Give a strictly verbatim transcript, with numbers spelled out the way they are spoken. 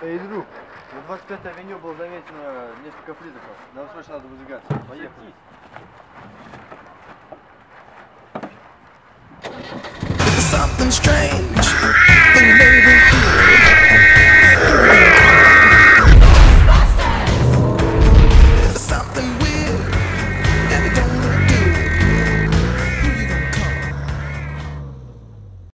Эй, друг, на двадцать пятой авеню было замечено несколько призраков. Нам срочно надо выдвигаться. Поехали. Something strange